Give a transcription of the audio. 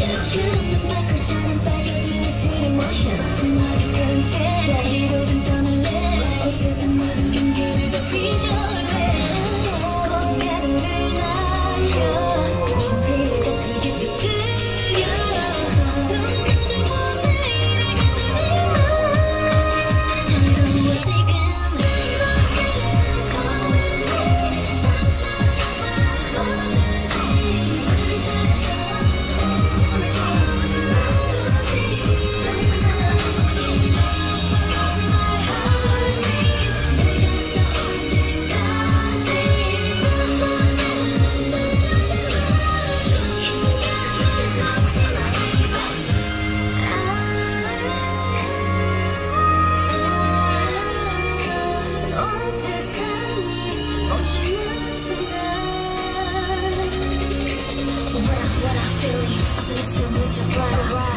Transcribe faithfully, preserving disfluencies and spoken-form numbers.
그런 발걸처럼 빠져드는 slow motion 너를 끊지 스파이로든 떠날래 어디서 모든 경계를 다 휘저을래 고개를 날려 심피를 걷게 비트려 두 눈을 원해 이래 가두지 마 즐거워 지금 What I feeling, so it's so much of right.